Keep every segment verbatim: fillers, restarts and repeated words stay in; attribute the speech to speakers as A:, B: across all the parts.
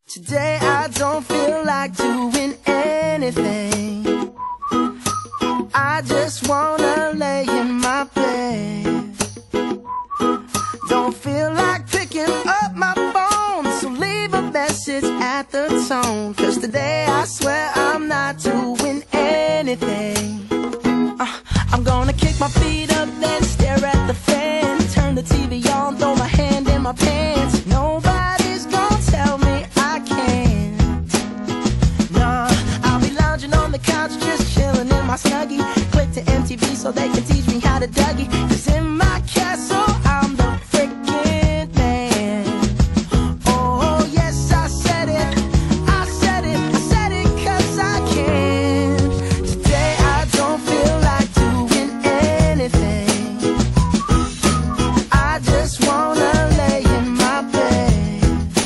A: Today I don't feel like doing anything. I just wanna lay in my bed. Don't feel like picking up my phone, so leave a message at the tone. Cause today I swear I'm not doing anything. uh, I'm gonna kick my feet up, then stare at the fan. Turn the T V on, throw my hand in my pants. Nobody's gonna tell me I can't. Nah, I'll be lounging on the couch, just chilling in my Snuggie. Click to M T V so they can teach me how to Dougie. Cause in my castle I'm the freaking man. Oh yes, I said it, I said it, I said it cause I can. Today I don't feel like doing anything. I just wanna lay in my bed.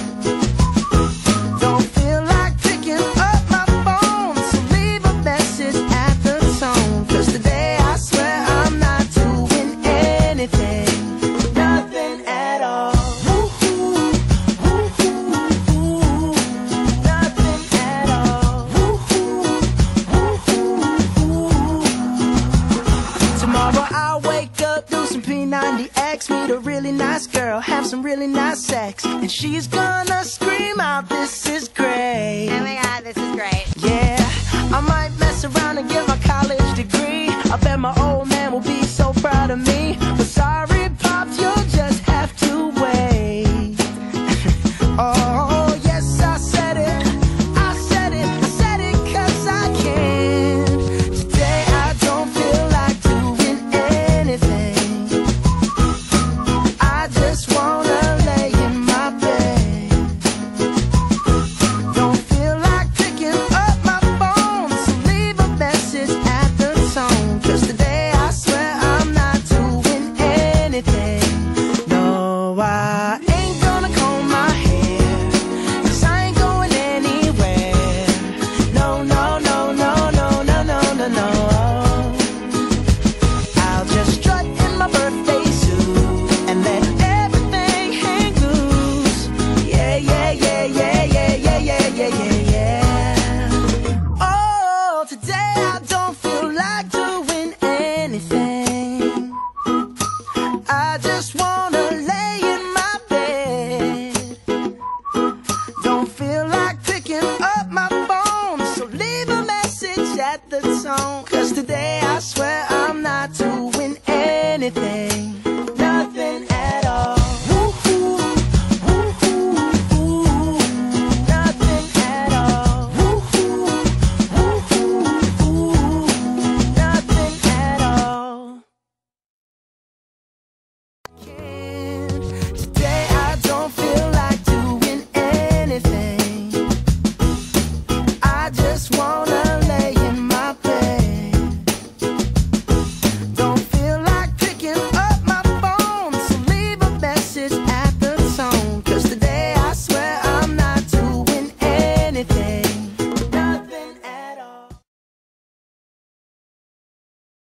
A: Don't feel like picking up my phone, so leave a message at the tone. Cause today I swear I'm not doing anything. Nothing at all. Woo-hoo, woo-hoo, nothing at all. Woo-hoo, woo-hoo. Tomorrow I'll wake up, do some P ninety X, meet a really nice girl, have some really nice sex, and she's gonna scream out, "This is great."
B: Oh my god, this is great.
A: Yeah, I might mess around and get my college degree. I bet my old man will be so proud of me. But sorry, Pops, you'll just have to wait. Oh, yes, I said it, I said it, I said it cause I can. Today I don't feel like doing anything. I just wanna lay in my bed. Don't feel like picking up my phone, so leave a message at the tone. Cause today I swear I'm not doing anything. No, I ain't gonna comb my hair, cause I ain't going anywhere. No, no, no, no, no, no, no, no, no. I'll just strut in my birthday suit and let everything hang loose. Yeah, yeah, yeah, yeah, yeah, yeah, yeah, yeah, yeah, yeah. Oh, today I don't feel like doing anything. I just wanna lay in my bed. Don't feel like picking up my phone, so leave a message at the tone. Cause today I swear I'm not doing anything.